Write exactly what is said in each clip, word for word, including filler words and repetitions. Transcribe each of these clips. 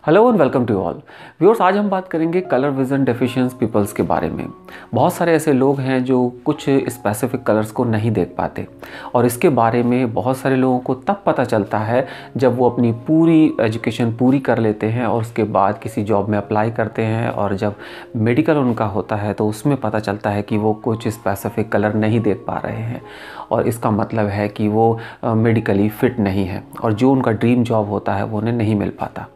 Hello and welcome to all viewers. आज हम बात करेंगे कलर विजन डेफिशिएंस पीपल्स के बारे में। बहुत सारे ऐसे लोग हैं जो कुछ स्पेसिफिक कलर्स को नहीं देख पाते और इसके बारे में बहुत सारे लोगों को तब पता चलता है जब वो अपनी पूरी एजुकेशन पूरी कर लेते हैं और उसके बाद किसी जॉब में अप्लाई करते हैं और जब मेडिकल उनका होता है तो उसमें पता चलता है कि वो कुछ स्पेसिफिक कलर नहीं देख पा रहे हैं और इसका मतलब है कि वो मेडिकली फ़िट नहीं है और जो उनका ड्रीम जॉब होता है वो उन्हें नहीं मिल पाता।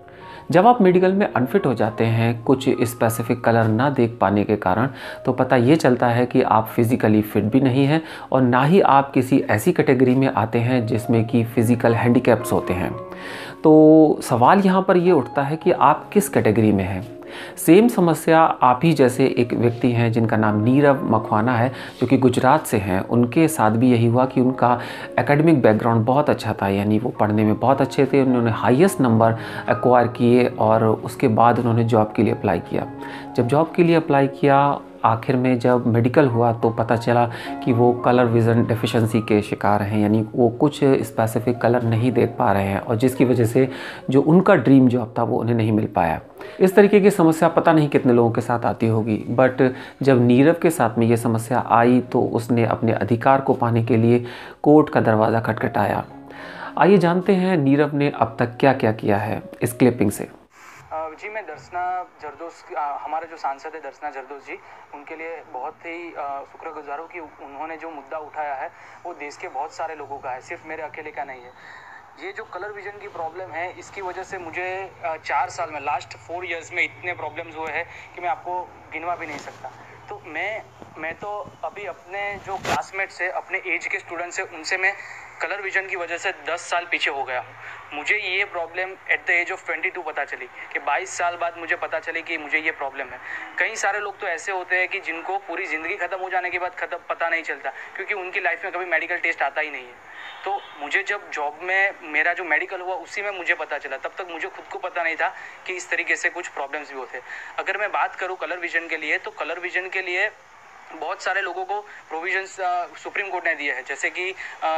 जब आप मेडिकल में अनफिट हो जाते हैं कुछ स्पेसिफिक कलर ना देख पाने के कारण, तो पता ये चलता है कि आप फिज़िकली फ़िट भी नहीं हैं और ना ही आप किसी ऐसी कैटेगरी में आते हैं जिसमें कि फ़िज़िकल हैंडीकैप्स होते हैं। तो सवाल यहाँ पर ये उठता है कि आप किस कैटेगरी में हैं। सेम समस्या आप ही जैसे एक व्यक्ति हैं जिनका नाम नीरव मकवाना है, जो कि गुजरात से हैं। उनके साथ भी यही हुआ कि उनका एकेडमिक बैकग्राउंड बहुत अच्छा था, यानी वो पढ़ने में बहुत अच्छे थे। उन्होंने हाईएस्ट नंबर एक्वायर किए और उसके बाद उन्होंने जॉब के लिए अप्लाई किया। जब जॉब के लिए अप्लाई किया, आखिर में जब मेडिकल हुआ तो पता चला कि वो कलर विज़न डेफिशिएंसी के शिकार हैं, यानी वो कुछ स्पेसिफिक कलर नहीं देख पा रहे हैं और जिसकी वजह से जो उनका ड्रीम जॉब था वो उन्हें नहीं मिल पाया। इस तरीके की समस्या पता नहीं कितने लोगों के साथ आती होगी, बट जब नीरव के साथ में ये समस्या आई तो उसने अपने अधिकार को पाने के लिए कोर्ट का दरवाज़ा खटखटाया। आइए जानते हैं नीरव ने अब तक क्या क्या किया है इस क्लिपिंग से। जी, मैं दर्शना जरदोस, हमारे जो सांसद है दर्शना जरदोस जी, उनके लिए बहुत ही शुक्रगुजार हूँ कि उन्होंने जो मुद्दा उठाया है वो देश के बहुत सारे लोगों का है, सिर्फ मेरे अकेले का नहीं है। ये जो कलर विजन की प्रॉब्लम है, इसकी वजह से मुझे चार साल में, लास्ट फोर इयर्स में इतने प्रॉब्लम्स हुए हैं कि मैं आपको गिनवा भी नहीं सकता। तो मैं मैं तो अभी अपने जो क्लासमेट्स है, अपने एज के स्टूडेंट्स हैं, उनसे मैं कलर विजन की वजह से दस साल पीछे हो गया हूँ। मुझे ये problem at the age of twenty two पता चली कि बाईस साल बाद मुझे पता चली कि मुझे ये प्रॉब्लम है। कई सारे लोग तो ऐसे होते हैं कि जिनको पूरी ज़िंदगी ख़त्म हो जाने के बाद खत्म पता नहीं चलता, क्योंकि उनकी लाइफ में कभी मेडिकल टेस्ट आता ही नहीं है। तो मुझे जब जॉब में मेरा जो मेडिकल हुआ उसी में मुझे पता चला, तब तक मुझे खुद को पता नहीं था कि इस तरीके से कुछ प्रॉब्लम्स भी होते हैं। अगर मैं बात करूँ कलर विजन के लिए, तो कलर विजन के लिए बहुत सारे लोगों को प्रोविजंस सुप्रीम कोर्ट ने दिए हैं। जैसे कि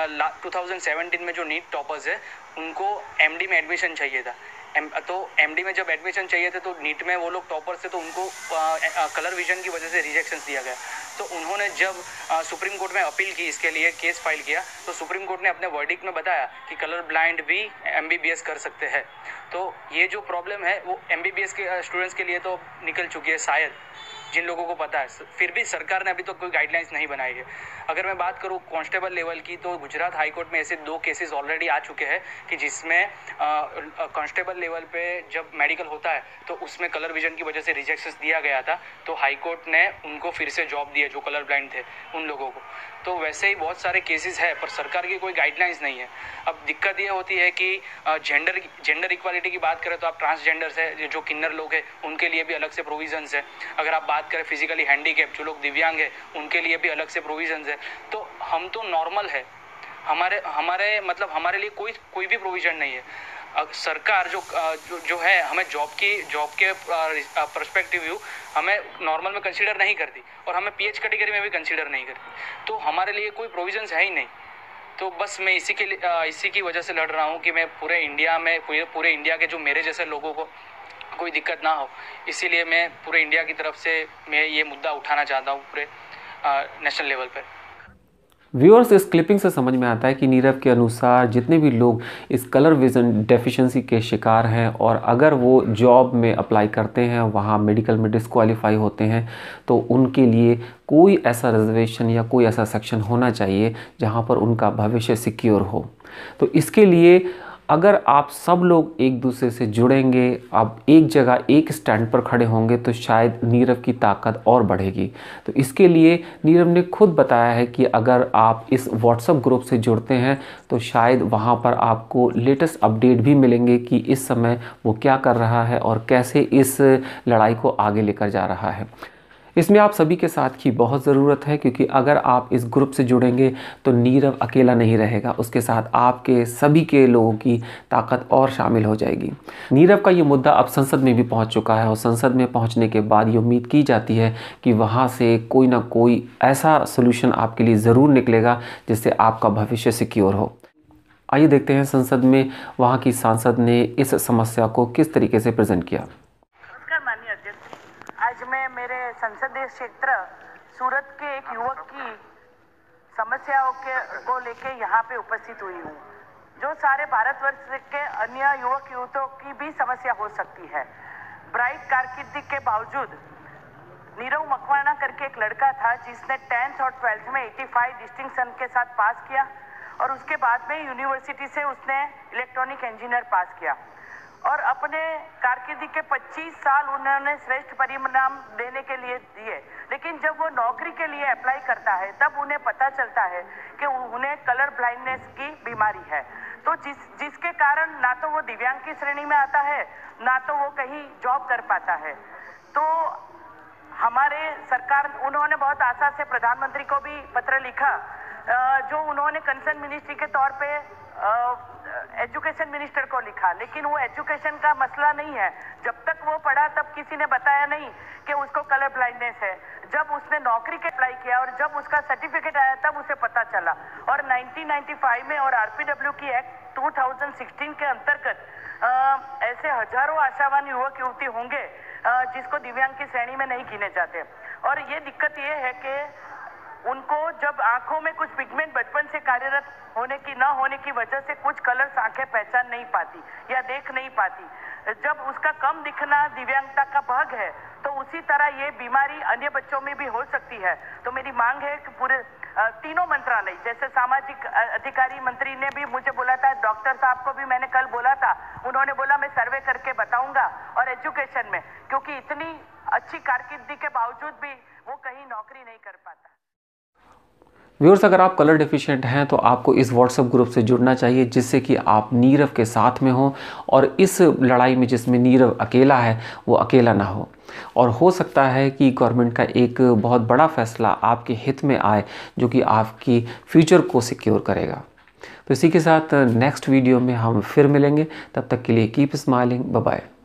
टू थाउजेंड सेवेंटीन में जो नीट टॉपर्स है उनको एमडी में एडमिशन चाहिए था। एम, तो एमडी में जब एडमिशन चाहिए थे तो नीट में वो लोग टॉपर्स थे, तो उनको कलर विजन की वजह से रिजेक्शन दिया गया। तो उन्होंने जब सुप्रीम कोर्ट में अपील की, इसके लिए केस फाइल किया, तो सुप्रीम कोर्ट ने अपने वर्डिक्ट में बताया कि कलर ब्लाइंड भी एमबीबीएस कर सकते हैं। तो ये जो प्रॉब्लम है वो एमबीबीएस के स्टूडेंट्स के लिए तो निकल चुकी है, शायद जिन लोगों को पता है। फिर भी सरकार ने अभी तो कोई गाइडलाइंस नहीं बनाई है। अगर मैं बात करूँ कांस्टेबल लेवल की, तो गुजरात हाई कोर्ट में ऐसे दो केसेस ऑलरेडी आ चुके हैं कि जिसमें कांस्टेबल लेवल पे जब मेडिकल होता है तो उसमें कलर विजन की वजह से रिजेक्शन दिया गया था, तो हाई कोर्ट ने उनको फिर से जॉब दी है, जो कलर ब्लाइंड थे उन लोगों को। तो वैसे ही बहुत सारे केसेस है, पर सरकार की कोई गाइडलाइंस नहीं है। अब दिक्कत ये होती है कि जेंडर जेंडर इक्वालिटी की बात करें तो आप ट्रांसजेंडर्स है, जो किन्नर लोग हैं, उनके लिए भी अलग से प्रोविजंस है। अगर आप बात करें फिजिकली हैंडीकैप, जो लोग दिव्यांग है, उनके लिए भी अलग से प्रोविजंस है। तो हम तो नॉर्मल है, हमारे हमारे मतलब हमारे लिए कोई कोई भी प्रोविजन नहीं है। सरकार जो जो, जो है हमें जॉब की जॉब के पर्सपेक्टिव व्यू हमें नॉर्मल में कंसीडर नहीं करती और हमें पीएच कैटेगरी में भी कंसीडर नहीं करती। तो हमारे लिए कोई प्रोविजंस है ही नहीं। तो बस मैं इसी के लिए इसी की वजह से लड़ रहा हूँ कि मैं पूरे इंडिया में पूरे पूरे इंडिया के जो मेरे जैसे लोगों को कोई दिक्कत ना हो, इसीलिए मैं पूरे इंडिया की तरफ से मैं ये मुद्दा उठाना चाहता हूँ पूरे नेशनल लेवल पर। व्यूअर्स, इस क्लिपिंग से समझ में आता है कि नीरव के अनुसार जितने भी लोग इस कलर विजन डेफिशिएंसी के शिकार हैं और अगर वो जॉब में अप्लाई करते हैं, वहाँ मेडिकल में डिस्क्वालीफाई होते हैं, तो उनके लिए कोई ऐसा रिजर्वेशन या कोई ऐसा सेक्शन होना चाहिए जहाँ पर उनका भविष्य सिक्योर हो। तो इसके लिए अगर आप सब लोग एक दूसरे से जुड़ेंगे, आप एक जगह एक स्टैंड पर खड़े होंगे, तो शायद नीरव की ताकत और बढ़ेगी। तो इसके लिए नीरव ने खुद बताया है कि अगर आप इस व्हाट्सएप ग्रुप से जुड़ते हैं तो शायद वहां पर आपको लेटेस्ट अपडेट भी मिलेंगे कि इस समय वो क्या कर रहा है और कैसे इस लड़ाई को आगे लेकर जा रहा है। इसमें आप सभी के साथ की बहुत ज़रूरत है, क्योंकि अगर आप इस ग्रुप से जुड़ेंगे तो नीरव अकेला नहीं रहेगा, उसके साथ आपके सभी के लोगों की ताकत और शामिल हो जाएगी। नीरव का ये मुद्दा अब संसद में भी पहुंच चुका है और संसद में पहुंचने के बाद ये उम्मीद की जाती है कि वहां से कोई ना कोई ऐसा सोल्यूशन आपके लिए ज़रूर निकलेगा जिससे आपका भविष्य सिक्योर हो। आइए देखते हैं संसद में वहाँ की सांसद ने इस समस्या को किस तरीके से प्रेजेंट किया। नमस्कार माननीय अध्यक्ष, आज मैं मेरे संसदीय क्षेत्र सूरत के एक युवक की समस्याओं के को लेके यहाँ पे उपस्थित हुई हूँ, जो सारे भारतवर्ष के अन्य युवक युवतियों की भी समस्या हो सकती है। ब्राइट कारकिर्दी के बावजूद नीरव मकवाना करके एक लड़का था जिसने टेंथ और ट्वेल्थ में पचासी डिस्टिंक्शन के साथ पास किया और उसके बाद में यूनिवर्सिटी से उसने इलेक्ट्रॉनिक इंजीनियर पास किया और अपने कारकिर्दी के पच्चीस साल उन्होंने श्रेष्ठ परिणाम देने के लिए दिए, लेकिन जब वो नौकरी के लिए अप्लाई करता है तब उन्हें पता चलता है कि उन्हें कलर ब्लाइंडनेस की बीमारी है, तो जिस जिसके कारण ना तो वो दिव्यांग की श्रेणी में आता है ना तो वो कहीं जॉब कर पाता है। तो हमारे सरकार, उन्होंने बहुत आशा से प्रधानमंत्री को भी पत्र लिखा, जो उन्होंने कंसर्न मिनिस्ट्री के तौर पे एजुकेशन मिनिस्टर को लिखा, लेकिन वो एजुकेशन का मसला नहीं है। जब तक वो पढ़ा तब किसी ने बताया नहीं कि उसको कलर ब्लाइंडनेस है। जब उसने नौकरी के अप्लाई किया और जब उसका सर्टिफिकेट आया तब उसे पता चला और उन्नीस सौ पचानवे में और आरपीडब्ल्यू की एक्ट दो हज़ार सोलह के अंतर्गत ऐसे हजारों आशावान युवक युवती होंगे जिसको दिव्यांग की श्रेणी में नहीं गिने जाते। और ये दिक्कत ये है कि उनको जब आंखों में कुछ पिगमेंट बचपन से कार्यरत होने की न होने की वजह से कुछ कलर्स आंखें पहचान नहीं पाती या देख नहीं पाती, जब उसका कम दिखना दिव्यांगता का भाग है, तो उसी तरह ये बीमारी अन्य बच्चों में भी हो सकती है। तो मेरी मांग है कि पूरे तीनों मंत्रालय, जैसे सामाजिक अधिकारी मंत्री ने भी मुझे बोला था, डॉक्टर साहब को भी मैंने कल बोला था, उन्होंने बोला मैं सर्वे करके बताऊंगा, और एजुकेशन में, क्योंकि इतनी अच्छी कारकिर्दी के बावजूद भी वो कहीं नौकरी नहीं कर पाता। व्यूअर्स, अगर आप कलर डेफिशिएंट हैं तो आपको इस व्हाट्सएप ग्रुप से जुड़ना चाहिए, जिससे कि आप नीरव के साथ में हो और इस लड़ाई में जिसमें नीरव अकेला है वो अकेला ना हो। और हो सकता है कि गवर्नमेंट का एक बहुत बड़ा फैसला आपके हित में आए, जो कि आपकी फ्यूचर को सिक्योर करेगा। तो इसी के साथ नेक्स्ट वीडियो में हम फिर मिलेंगे, तब तक के लिए कीप स्माइलिंग, बाय बाय।